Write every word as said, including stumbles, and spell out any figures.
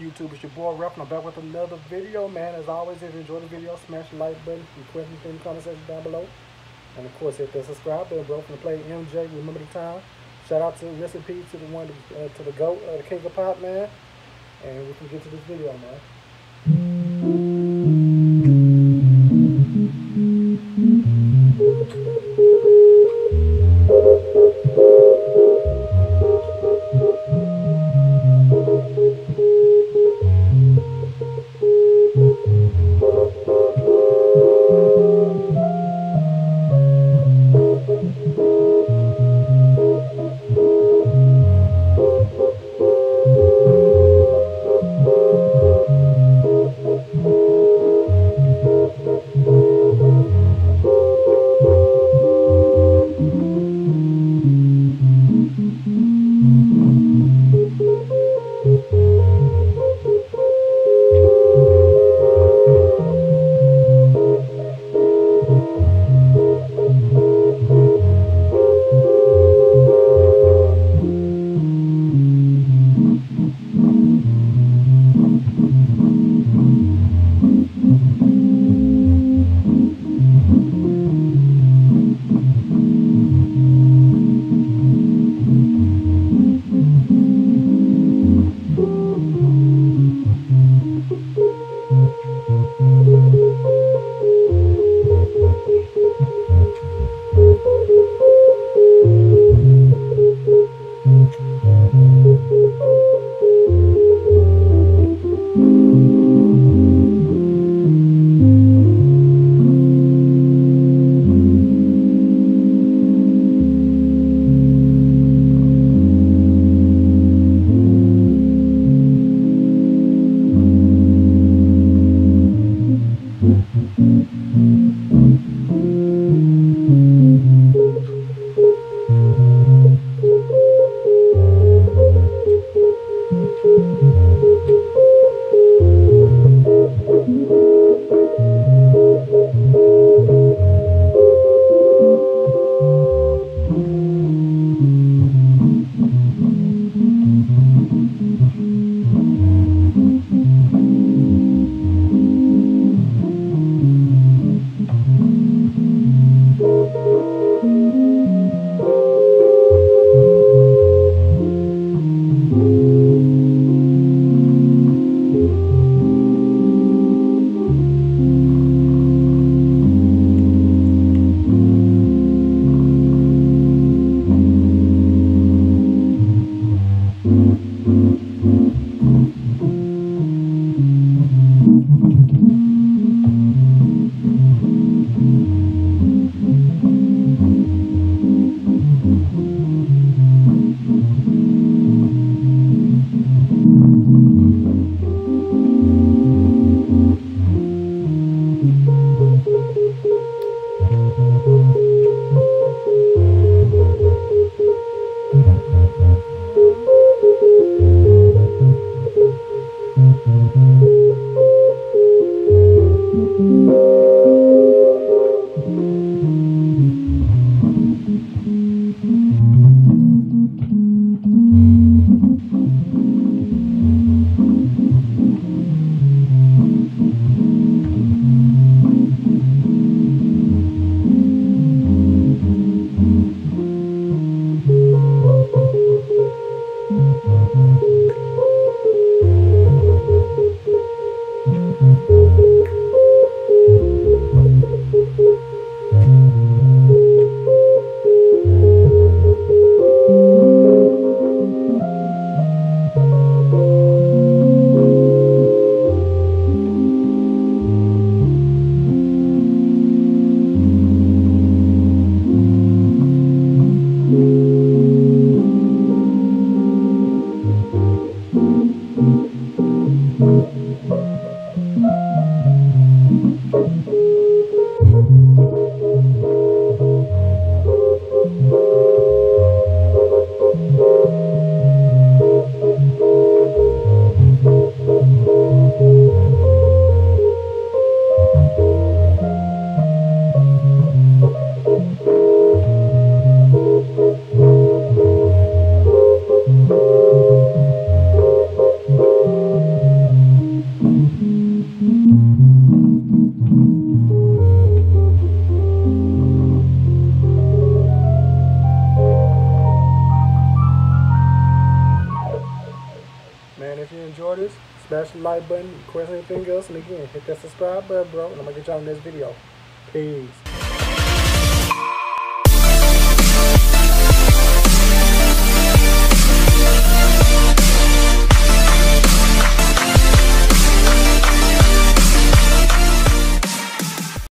YouTube? It's your boy Ref, and I'm back with another video, man. As always, if you enjoyed the video, smash the like button, and questions in the comment section down below. And of course, hit that subscribe button, bro. From the play M J, remember the time. Shout out to recipe to the one, uh, to the GOAT, uh, the King of Pop, man. And we can get to this video, man. if you enjoyed this, smash the like button, request anything else, and again, hit that subscribe button, bro, and I'm going to get y'all in this video. Peace.